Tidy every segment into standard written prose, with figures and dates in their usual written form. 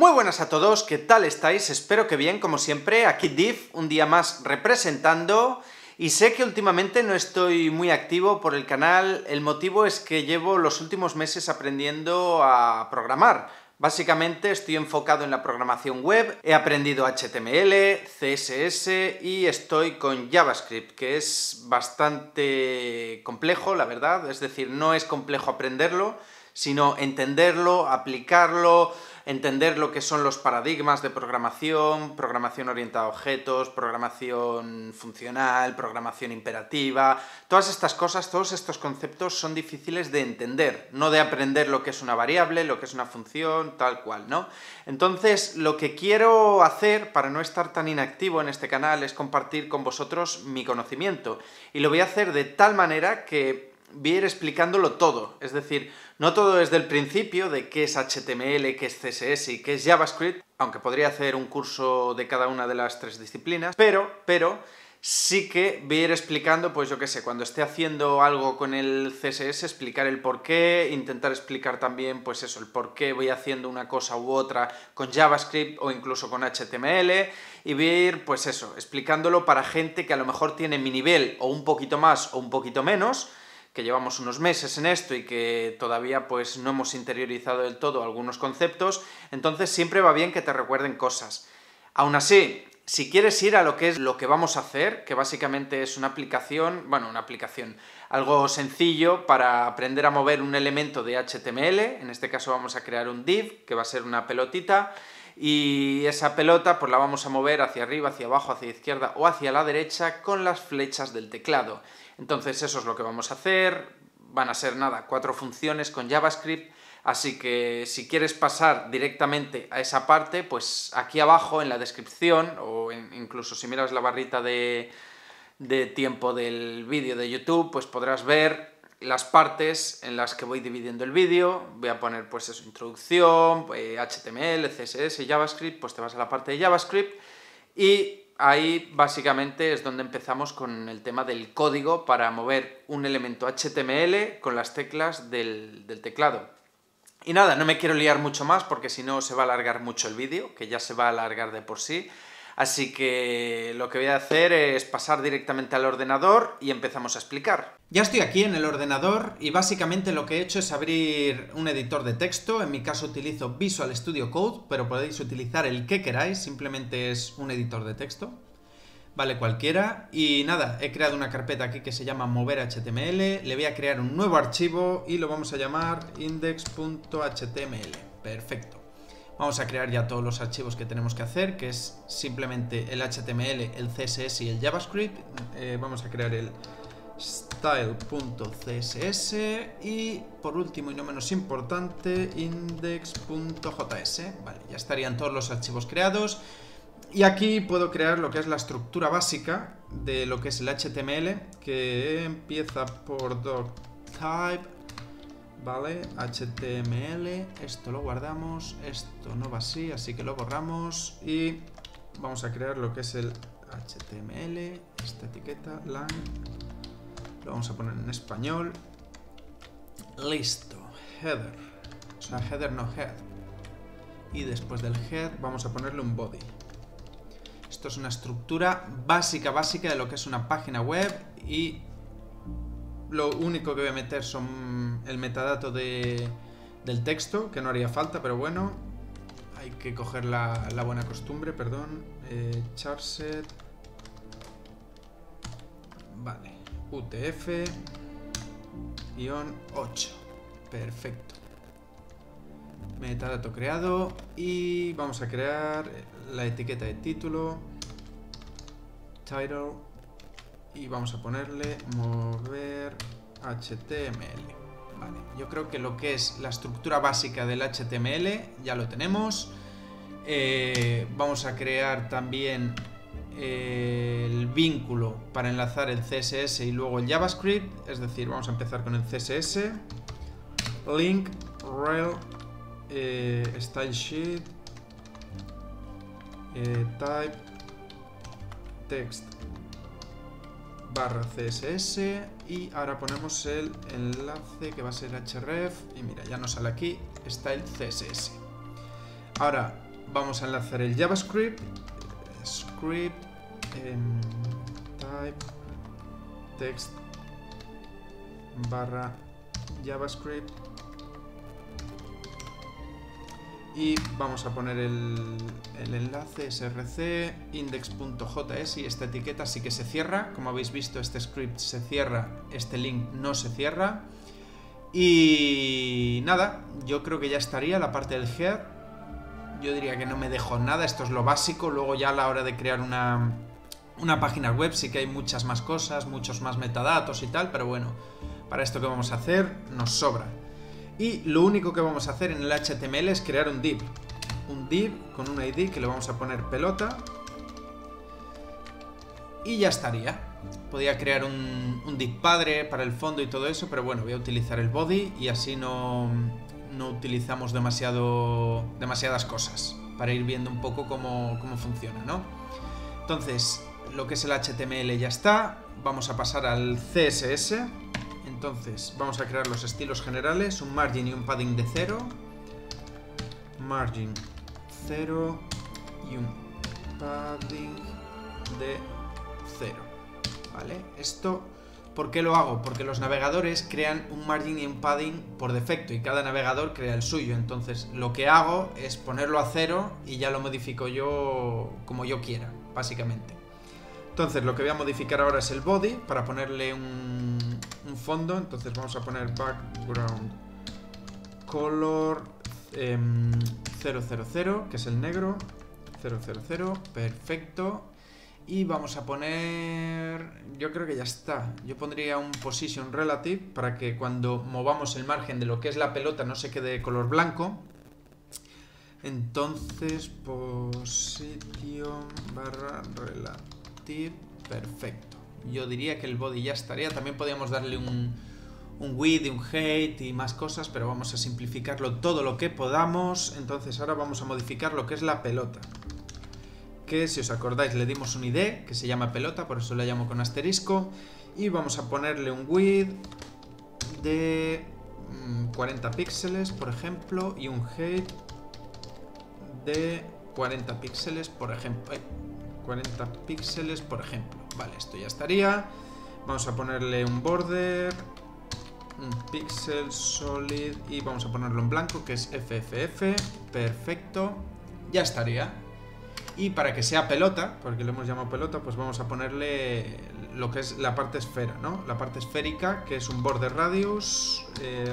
Muy buenas a todos, ¿qué tal estáis? Espero que bien, como siempre, aquí Div, un día más representando, y sé que últimamente no estoy muy activo por el canal. El motivo es que llevo los últimos meses aprendiendo a programar. Básicamente estoy enfocado en la programación web, he aprendido HTML, CSS y estoy con JavaScript, que es bastante complejo, la verdad, es decir, no es complejo aprenderlo, sino entenderlo, aplicarlo, entender lo que son los paradigmas de programación, programación orientada a objetos, programación funcional, programación imperativa. Todas estas cosas, todos estos conceptos son difíciles de entender, no de aprender lo que es una variable, lo que es una función, tal cual, ¿no? Entonces, lo que quiero hacer, para no estar tan inactivo en este canal, es compartir con vosotros mi conocimiento. Y lo voy a hacer de tal manera que voy a ir explicándolo todo, es decir, no todo desde el principio de qué es HTML, qué es CSS y qué es JavaScript, aunque podría hacer un curso de cada una de las tres disciplinas, pero sí que voy a ir explicando, pues yo qué sé, cuando esté haciendo algo con el CSS, explicar el porqué, intentar explicar también, pues eso, el por qué voy haciendo una cosa u otra con JavaScript o incluso con HTML, y voy a ir, pues eso, explicándolo para gente que a lo mejor tiene mi nivel o un poquito más o un poquito menos, que llevamos unos meses en esto y que todavía pues no hemos interiorizado del todo algunos conceptos, entonces siempre va bien que te recuerden cosas. Aún así, si quieres ir a lo que vamos a hacer, que básicamente es una aplicación, algo sencillo para aprender a mover un elemento de HTML, en este caso vamos a crear un div, que va a ser una pelotita, y esa pelota pues la vamos a mover hacia arriba, hacia abajo, hacia izquierda o hacia la derecha con las flechas del teclado. Entonces eso es lo que vamos a hacer, van a ser nada, 4 funciones con JavaScript, así que si quieres pasar directamente a esa parte, pues aquí abajo en la descripción, o incluso si miras la barrita de tiempo del vídeo de YouTube, pues podrás ver las partes en las que voy dividiendo el vídeo. Voy a poner pues eso, introducción, HTML, CSS, JavaScript, pues te vas a la parte de JavaScript y ahí básicamente es donde empezamos con el tema del código para mover un elemento HTML con las teclas del teclado. Y nada, no me quiero liar mucho más porque si no se va a alargar mucho el vídeo, que ya se va a alargar de por sí. Así que lo que voy a hacer es pasar directamente al ordenador y empezamos a explicar. Ya estoy aquí en el ordenador y básicamente lo que he hecho es abrir un editor de texto. En mi caso utilizo Visual Studio Code, pero podéis utilizar el que queráis, simplemente es un editor de texto. Vale, cualquiera. Y nada, he creado una carpeta aquí que se llama mover.html, le voy a crear un nuevo archivo y lo vamos a llamar index.html. Perfecto. Vamos a crear ya todos los archivos que tenemos que hacer, que es simplemente el HTML, el CSS y el JavaScript. Vamos a crear el style.css y por último y no menos importante index.js. Vale, ya estarían todos los archivos creados. Y aquí puedo crear lo que es la estructura básica de lo que es el HTML, que empieza por doctype. Vale, HTML, esto lo guardamos, esto no va así, así que lo borramos y vamos a crear lo que es el HTML, esta etiqueta, lang, lo vamos a poner en español, listo, header, o sea, header no head, y después del head vamos a ponerle un body. Esto es una estructura básica de lo que es una página web y lo único que voy a meter son el metadato del texto, que no haría falta, pero bueno, hay que coger la buena costumbre, perdón. Charset. Vale. UTF-8. Perfecto. Metadato creado y vamos a crear la etiqueta de título. Title. Y vamos a ponerle mover HTML. Vale, yo creo que lo que es la estructura básica del HTML ya lo tenemos. Vamos a crear también el vínculo para enlazar el CSS y luego el JavaScript. Es decir, vamos a empezar con el CSS. Link, rel, style sheet, type, text barra CSS y ahora ponemos el enlace que va a ser href y mira, ya nos sale aquí style CSS. Ahora vamos a enlazar el JavaScript, script, type, text, barra JavaScript, y vamos a poner el enlace src index.js, y esta etiqueta sí que se cierra. Como habéis visto, este script se cierra, este link no se cierra. Y nada, yo creo que ya estaría la parte del head. Yo diría que no me dejo nada, esto es lo básico. Luego ya a la hora de crear una página web sí que hay muchas más cosas, muchos más metadatos y tal, pero bueno, para esto que vamos a hacer nos sobra. Y lo único que vamos a hacer en el HTML es crear un div con un ID que le vamos a poner pelota, y ya estaría. Podría crear un div padre para el fondo y todo eso, pero bueno, voy a utilizar el body y así no utilizamos demasiadas cosas, para ir viendo un poco cómo funciona, ¿no? Entonces, lo que es el HTML ya está. Vamos a pasar al CSS. Entonces, vamos a crear los estilos generales, un margin y un padding de 0. Margin 0 y un padding de 0. ¿Vale? Esto, ¿por qué lo hago? Porque los navegadores crean un margin y un padding por defecto y cada navegador crea el suyo. Entonces, lo que hago es ponerlo a 0 y ya lo modifico yo como yo quiera, básicamente. Entonces, lo que voy a modificar ahora es el body para ponerle un fondo. Entonces, vamos a poner background color 000, que es el negro. 000, perfecto. Y vamos a poner... yo creo que ya está. Yo pondría un position relative para que cuando movamos el margen de lo que es la pelota no se quede de color blanco. Entonces, position barra relative, perfecto. Yo diría que el body ya estaría. También podríamos darle un width, un height y más cosas, pero vamos a simplificarlo todo lo que podamos. Entonces ahora vamos a modificar lo que es la pelota, que si os acordáis le dimos un ID que se llama pelota, por eso la llamo con asterisco, y vamos a ponerle un width de 40 píxeles, por ejemplo, y un height de 40 píxeles, por ejemplo. 40 píxeles, por ejemplo. Vale, esto ya estaría. Vamos a ponerle un border, un pixel solid, y vamos a ponerlo en blanco, que es FFF. Perfecto, ya estaría. Y para que sea pelota, porque le hemos llamado pelota, pues vamos a ponerle lo que es la parte esfera, ¿no? La parte esférica, que es un border radius,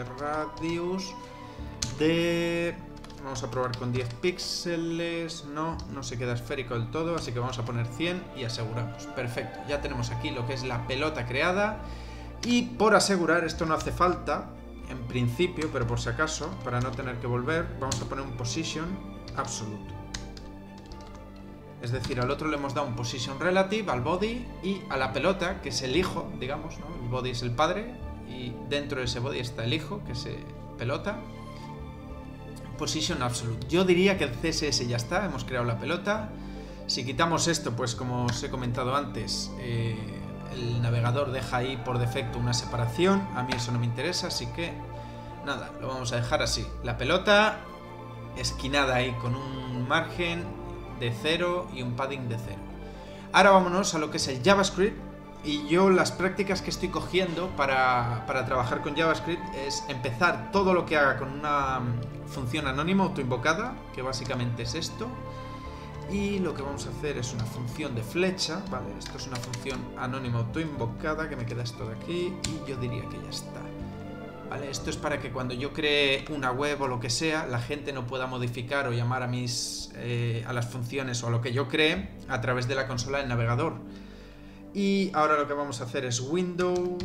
de... vamos a probar con 10 píxeles. No se queda esférico del todo, así que vamos a poner 100 y aseguramos. Perfecto, ya tenemos aquí lo que es la pelota creada. Y por asegurar, esto no hace falta en principio, pero por si acaso, para no tener que volver, vamos a poner un position absoluto. Es decir, al otro le hemos dado un position relative, al body, y a la pelota, que es el hijo, digamos, ¿no? El body es el padre, y dentro de ese body está el hijo, que es pelota. Position absolute. Yo diría que el CSS ya está, hemos creado la pelota. Si quitamos esto, pues como os he comentado antes, el navegador deja ahí por defecto una separación. A mí eso no me interesa, así que nada, lo vamos a dejar así. La pelota esquinada ahí con un margen de 0 y un padding de 0. Ahora vámonos a lo que es el JavaScript. Y yo las prácticas que estoy cogiendo para trabajar con JavaScript es empezar todo lo que haga con una función anónima autoinvocada, que básicamente es esto. Y lo que vamos a hacer es una función de flecha, ¿vale? Esto es una función anónima autoinvocada, que me queda esto de aquí, y yo diría que ya está. ¿Vale? Esto es para que cuando yo cree una web o lo que sea, la gente no pueda modificar o llamar a las funciones o a lo que yo cree a través de la consola del navegador. Y ahora lo que vamos a hacer es window.add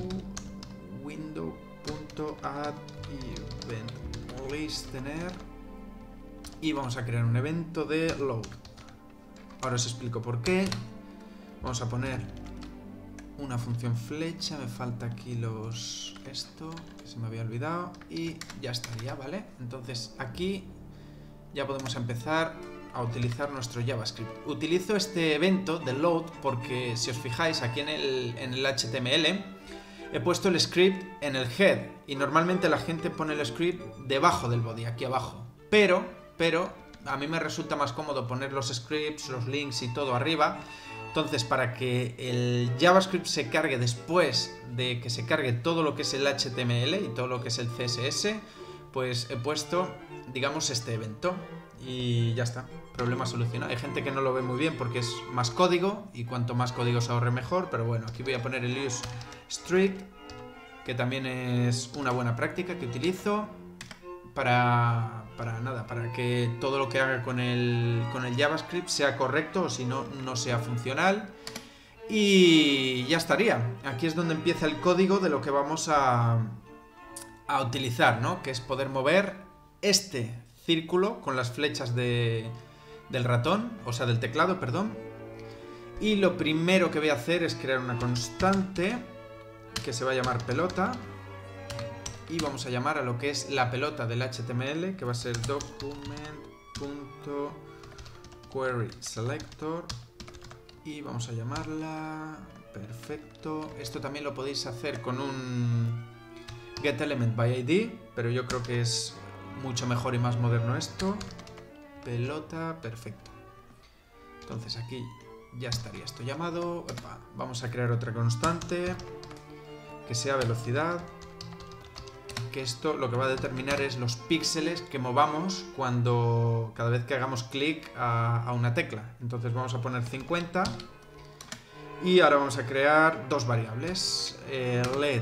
event listener, y vamos a crear un evento de load. Ahora os explico por qué. Vamos a poner una función flecha, me falta aquí esto, que se me había olvidado, y ya estaría, ¿vale? Entonces aquí ya podemos empezar a utilizar nuestro JavaScript. Utilizo este evento de load porque, si os fijáis, aquí en el HTML he puesto el script en el head, y normalmente la gente pone el script debajo del body, aquí abajo, pero a mí me resulta más cómodo poner los scripts, los links y todo arriba. Entonces, para que el JavaScript se cargue después de que se cargue todo lo que es el HTML y todo lo que es el CSS, pues he puesto, digamos, este evento y ya está, problema solucionado. Hay gente que no lo ve muy bien porque es más código y cuanto más código se ahorre mejor, pero bueno, aquí voy a poner el use strict, que también es una buena práctica que utilizo para que todo lo que haga con el JavaScript sea correcto, o si no, no sea funcional. Y ya estaría. Aquí es donde empieza el código de lo que vamos a utilizar, ¿no? Que es poder mover este círculo con las flechas del ratón, o sea, del teclado, perdón. Y lo primero que voy a hacer es crear una constante que se va a llamar pelota. Y vamos a llamar a lo que es la pelota del HTML, que va a ser document.querySelector. Y vamos a llamarla... Perfecto. Esto también lo podéis hacer con un getElementById, pero yo creo que es mucho mejor y más moderno esto. Pelota, perfecto. Entonces aquí ya estaría esto llamado. Opa, vamos a crear otra constante que sea velocidad. Que esto lo que va a determinar es los píxeles que movamos cada vez que hagamos clic a una tecla. Entonces vamos a poner 50 y ahora vamos a crear dos variables, LED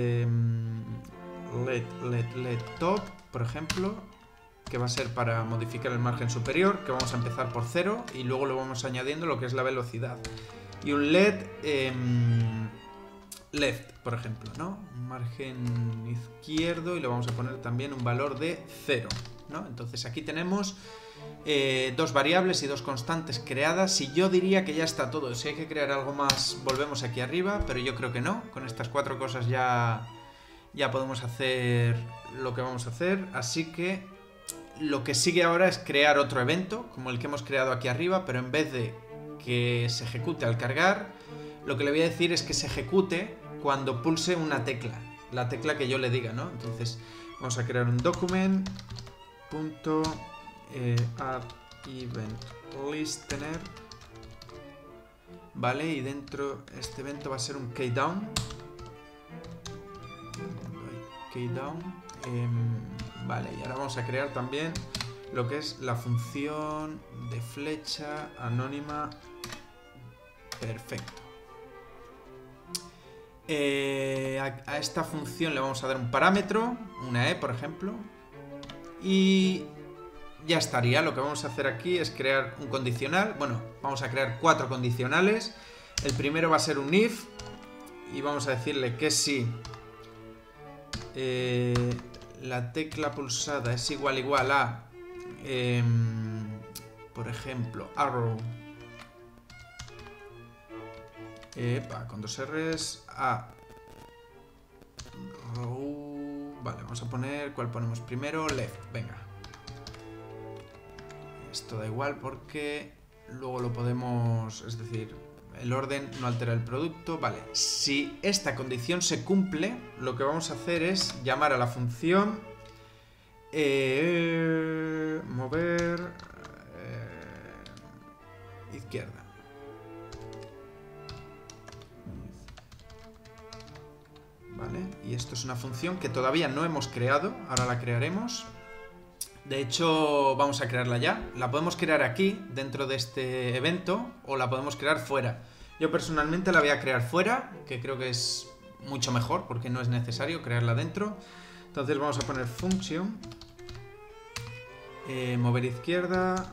top, por ejemplo, que va a ser para modificar el margen superior, que vamos a empezar por 0 y luego lo vamos añadiendo lo que es la velocidad. Y un LED left, por ejemplo, ¿no? Un margen izquierdo y le vamos a poner también un valor de 0, ¿no? Entonces aquí tenemos dos variables y dos constantes creadas y yo diría que ya está todo. Si hay que crear algo más, volvemos aquí arriba, pero yo creo que no. Con estas cuatro cosas ya podemos hacer lo que vamos a hacer, así que lo que sigue ahora es crear otro evento, como el que hemos creado aquí arriba, pero en vez de que se ejecute al cargar, lo que le voy a decir es que se ejecute cuando pulse una tecla, la tecla que yo le diga, ¿no? Entonces vamos a crear un document.addEventListener, ¿vale? Y dentro este evento va a ser un keydown. Vale, y ahora vamos a crear también lo que es la función de flecha anónima. Perfecto. A esta función le vamos a dar un parámetro, una por ejemplo, y ya estaría. Lo que vamos a hacer aquí es crear un condicional. Bueno, vamos a crear 4 condicionales. El primero va a ser un if y vamos a decirle que si la tecla pulsada es igual a por ejemplo arrow con dos R's a row. Vale, vamos a poner, ¿cuál ponemos primero? Left, venga. Esto da igual porque luego lo podemos, es decir, el orden no altera el producto. Vale, si esta condición se cumple, lo que vamos a hacer es llamar a la función mover izquierda. Vale, y esto es una función que todavía no hemos creado, ahora la crearemos. De hecho, vamos a crearla ya. La podemos crear aquí, dentro de este evento, o la podemos crear fuera. Yo personalmente la voy a crear fuera, que creo que es mucho mejor, porque no es necesario crearla dentro. Entonces vamos a poner function, mover izquierda,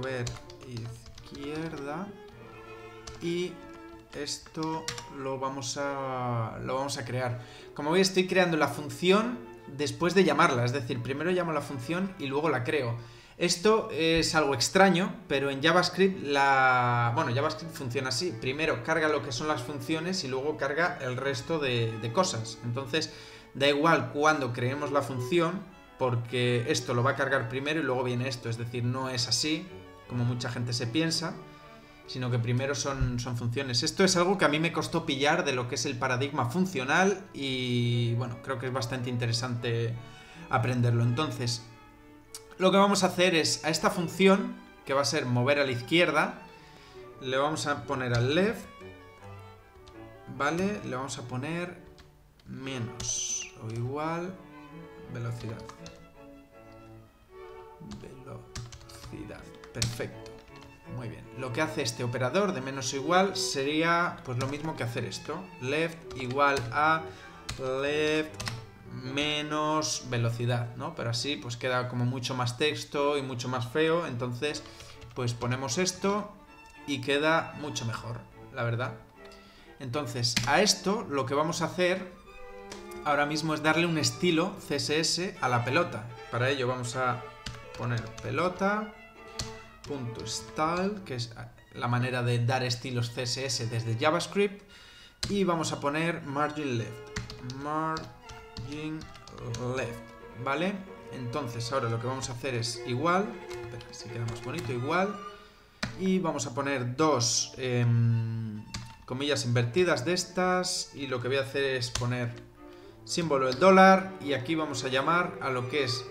y esto lo vamos a crear. Como veis, estoy creando la función después de llamarla, es decir, primero llamo la función y luego la creo. Esto es algo extraño, pero en JavaScript JavaScript funciona así. Primero carga lo que son las funciones y luego carga el resto de cosas. Entonces, da igual cuando creemos la función, porque esto lo va a cargar primero y luego viene esto. Es decir, no es así, como mucha gente se piensa, sino que primero son funciones. Esto es algo que a mí me costó pillar de lo que es el paradigma funcional y, bueno, creo que es bastante interesante aprenderlo. Entonces, lo que vamos a hacer es a esta función, que va a ser mover a la izquierda, le vamos a poner al left, ¿vale? Le vamos a poner menos o igual velocidad. Perfecto. Muy bien. Lo que hace este operador de menos o igual sería pues lo mismo que hacer esto. Left igual a left menos velocidad, ¿no? Pero así pues queda como mucho más texto y mucho más feo. Entonces pues ponemos esto y queda mucho mejor, la verdad. Entonces a esto lo que vamos a hacer ahora mismo es darle un estilo CSS a la pelota. Para ello vamos a poner pelota.style, que es la manera de dar estilos CSS desde JavaScript, y vamos a poner margin left, ¿vale? Entonces ahora lo que vamos a hacer es igual, espera, si queda más bonito, igual, y vamos a poner dos comillas invertidas de estas, y lo que voy a hacer es poner símbolo del dólar, y aquí vamos a llamar a lo que es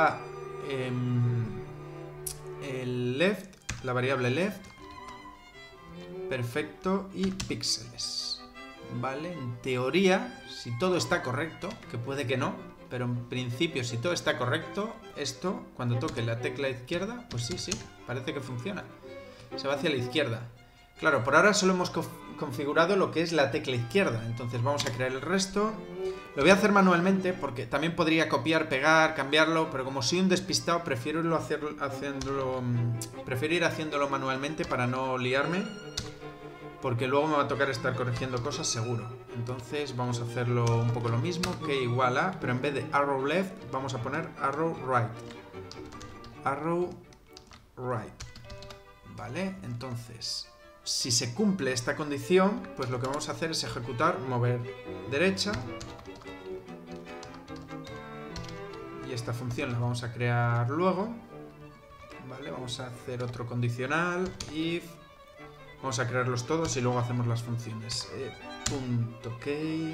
el left, la variable left, perfecto, y píxeles, ¿vale? En teoría, si todo está correcto, que puede que no, pero en principio si todo está correcto, esto, cuando toque la tecla izquierda, pues sí, parece que funciona, se va hacia la izquierda. Claro, por ahora solo hemos configurado lo que es la tecla izquierda, entonces vamos a crear el resto. Lo voy a hacer manualmente porque también podría copiar, pegar, cambiarlo, pero como soy un despistado prefiero ir haciéndolo manualmente para no liarme, porque luego me va a tocar estar corrigiendo cosas seguro. Entonces vamos a hacerlo un poco lo mismo, que igual a, pero en vez de arrow left vamos a poner arrow right. Arrow right. Vale, entonces si se cumple esta condición, pues lo que vamos a hacer es ejecutar mover derecha. Y esta función la vamos a crear luego. Vale, vamos a hacer otro condicional, if. Vamos a crearlos todos y luego hacemos las funciones. Punto key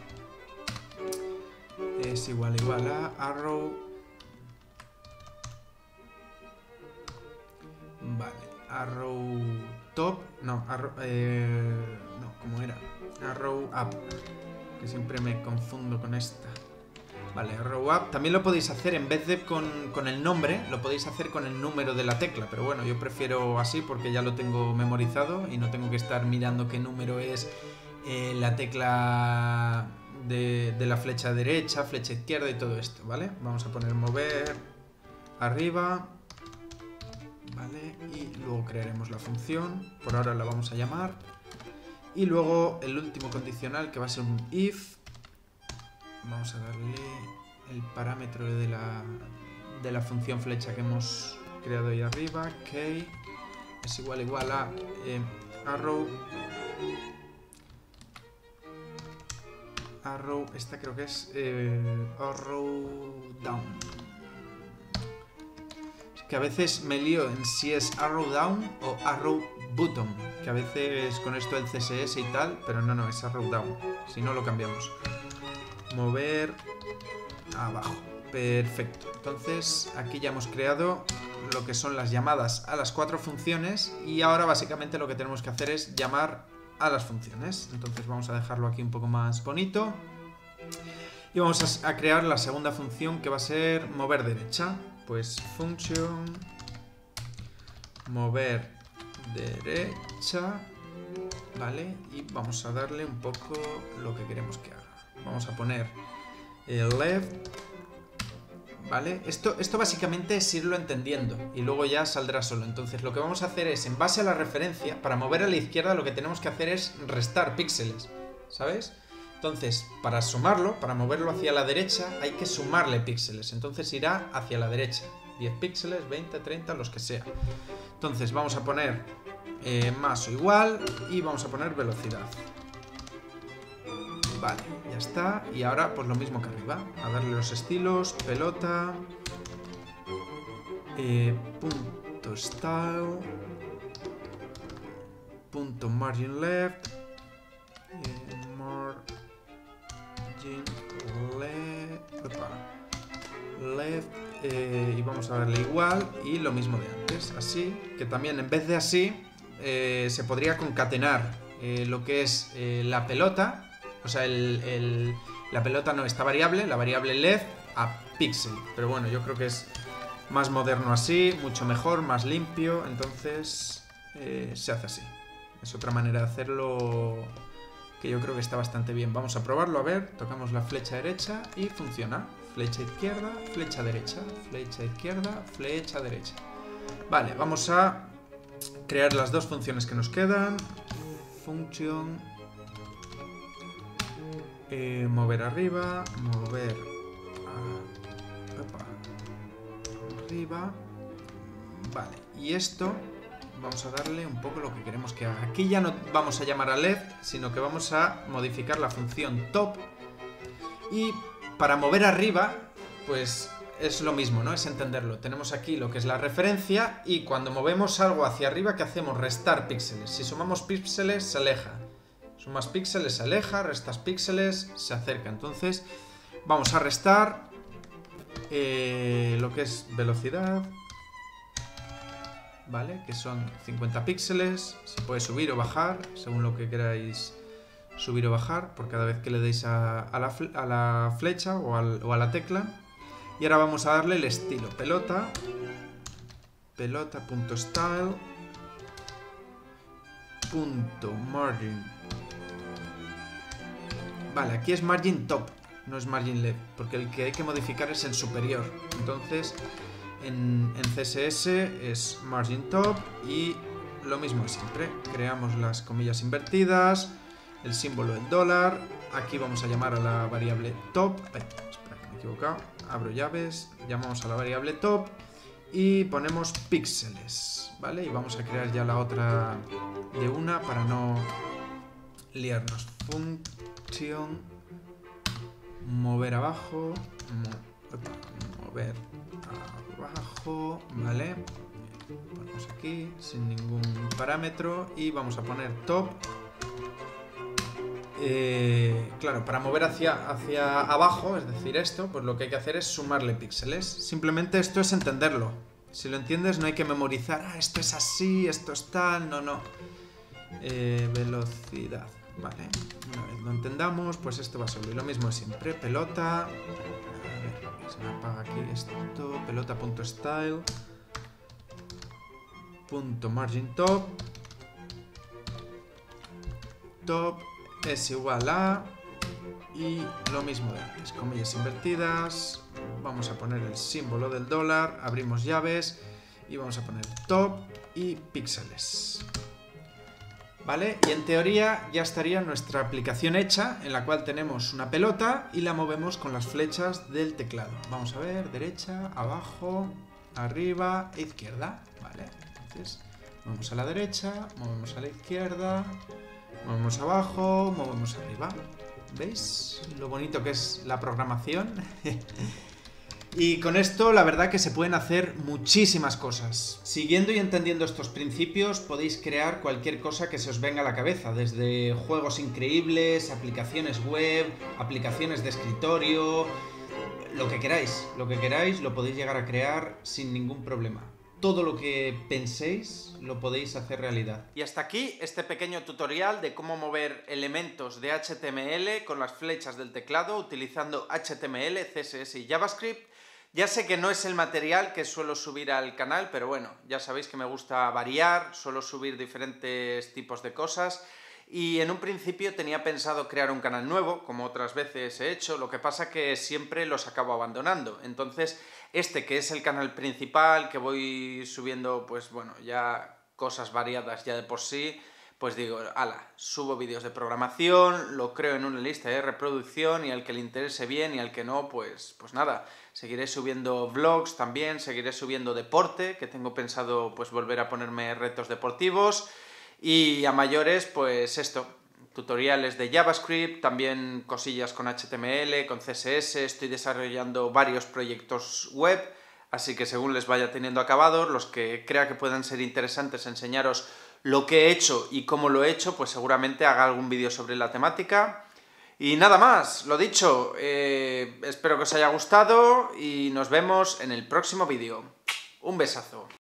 es igual a arrow. Vale, arrow top. No, arrow, no, ¿cómo era? Arrow up. Que siempre me confundo con esta. Vale, arrow up. También lo podéis hacer en vez de con el nombre, lo podéis hacer con el número de la tecla. Pero bueno, yo prefiero así porque ya lo tengo memorizado y no tengo que estar mirando qué número es la tecla de la flecha derecha, flecha izquierda y todo esto, ¿vale? Vamos a poner mover arriba. Vale, y luego crearemos la función. Por ahora la vamos a llamar. Y luego el último condicional, que va a ser un if. Vamos a darle el parámetro de la función flecha que hemos creado ahí arriba. Key es igual a arrow, esta creo que es arrow down. Es que a veces me lío en si es arrow down o arrow bottom, que a veces con esto del CSS y tal, pero no, es arrow down, si no lo cambiamos. Mover abajo. Perfecto. Entonces aquí ya hemos creado lo que son las llamadas a las 4 funciones y ahora básicamente lo que tenemos que hacer es llamar a las funciones. Entonces vamos a dejarlo aquí un poco más bonito y vamos a crear la segunda función, que va a ser mover derecha. Pues function mover derecha, ¿vale? Y vamos a darle un poco lo que queremos que haga. Vamos a poner el left, ¿vale? Esto básicamente es irlo entendiendo y luego ya saldrá solo. Entonces lo que vamos a hacer es, en base a la referencia, para mover a la izquierda lo que tenemos que hacer es restar píxeles, ¿sabes? Entonces, para sumarlo, para moverlo hacia la derecha, hay que sumarle píxeles. Entonces irá hacia la derecha. 10 píxeles, 20, 30, los que sea. Entonces vamos a poner más o igual y vamos a poner velocidad. Vale, ya está. Y ahora pues lo mismo que arriba. A darle los estilos, pelota, punto style, punto margin left, margin left, y vamos a darle igual y lo mismo de antes, así, que también en vez de así se podría concatenar lo que es la pelota, o sea, la pelota no, esta variable, la variable LED a pixel, pero bueno, yo creo que es más moderno así, mucho mejor, más limpio, entonces se hace así. Es otra manera de hacerlo que yo creo que está bastante bien. Vamos a probarlo, a ver, tocamos la flecha derecha y funciona. Flecha izquierda, flecha derecha, flecha izquierda, flecha derecha. Vale, vamos a crear las dos funciones que nos quedan. Función, mover arriba, mover arriba. Vale, y esto vamos a darle un poco lo que queremos que haga. Aquí ya no vamos a llamar a LED, sino que vamos a modificar la función top. Y para mover arriba, pues es lo mismo, ¿no? Es entenderlo. Tenemos aquí lo que es la referencia y cuando movemos algo hacia arriba, ¿qué hacemos? Restar píxeles. Si sumamos píxeles, se aleja. Sumas píxeles, se aleja. Restas píxeles, se acerca. Entonces, vamos a restar lo que es velocidad, ¿vale? Que son 50 píxeles. Se puede subir o bajar, según lo que queráis subir o bajar, por cada vez que le deis a la flecha o a la tecla. Y ahora vamos a darle el estilo. Pelota. Pelota.style. .margin. Vale, aquí es margin top, no es margin left, porque el que hay que modificar es el superior. Entonces, en CSS es margin top y lo mismo de siempre. Creamos las comillas invertidas, el símbolo del dólar. Aquí vamos a llamar a la variable top. Espera que me he equivocado. Abro llaves, llamamos a la variable top y ponemos píxeles, ¿vale? Y vamos a crear ya la otra de una para no liarnos. Función mover abajo, mover abajo, ¿vale? Ponemos aquí sin ningún parámetro y vamos a poner top. Claro, para mover hacia abajo, es decir, esto, pues lo que hay que hacer es sumarle píxeles. Simplemente esto es entenderlo. Si lo entiendes, no hay que memorizar, esto es así, esto es tal, no. Velocidad, vale. Una vez lo entendamos, pues esto va solo. Y lo mismo de siempre, pelota. A ver, se me apaga aquí esto. Pelota.style. .margin top. Top es igual a, y lo mismo de antes, comillas invertidas, vamos a poner el símbolo del dólar, abrimos llaves y vamos a poner top y píxeles, ¿vale? Y en teoría ya estaría nuestra aplicación hecha, en la cual tenemos una pelota y la movemos con las flechas del teclado. Vamos a ver, derecha, abajo, arriba e izquierda, ¿vale? Entonces, movemos a la derecha, movemos a la izquierda, movemos abajo, movemos arriba. ¿Veis lo bonito que es la programación? Y con esto la verdad que se pueden hacer muchísimas cosas. Siguiendo y entendiendo estos principios podéis crear cualquier cosa que se os venga a la cabeza, desde juegos increíbles, aplicaciones web, aplicaciones de escritorio, lo que queráis lo podéis llegar a crear sin ningún problema. Todo lo que penséis lo podéis hacer realidad. Y hasta aquí este pequeño tutorial de cómo mover elementos de HTML con las flechas del teclado utilizando HTML, CSS y JavaScript. Ya sé que no es el material que suelo subir al canal, pero bueno, ya sabéis que me gusta variar, suelo subir diferentes tipos de cosas. Y en un principio tenía pensado crear un canal nuevo, como otras veces he hecho, lo que pasa que siempre los acabo abandonando. Entonces, este que es el canal principal, que voy subiendo, pues bueno, ya cosas variadas ya de por sí, pues digo, ala, subo vídeos de programación, lo creo en una lista de reproducción y al que le interese bien y al que no, pues nada. Seguiré subiendo vlogs también, seguiré subiendo deporte, que tengo pensado pues volver a ponerme retos deportivos. Y a mayores, pues esto, tutoriales de JavaScript, también cosillas con HTML, con CSS, estoy desarrollando varios proyectos web, así que según les vaya teniendo acabados, los que crea que puedan ser interesantes enseñaros lo que he hecho y cómo lo he hecho, pues seguramente haga algún vídeo sobre la temática. Y nada más, lo dicho, espero que os haya gustado y nos vemos en el próximo vídeo. Un besazo.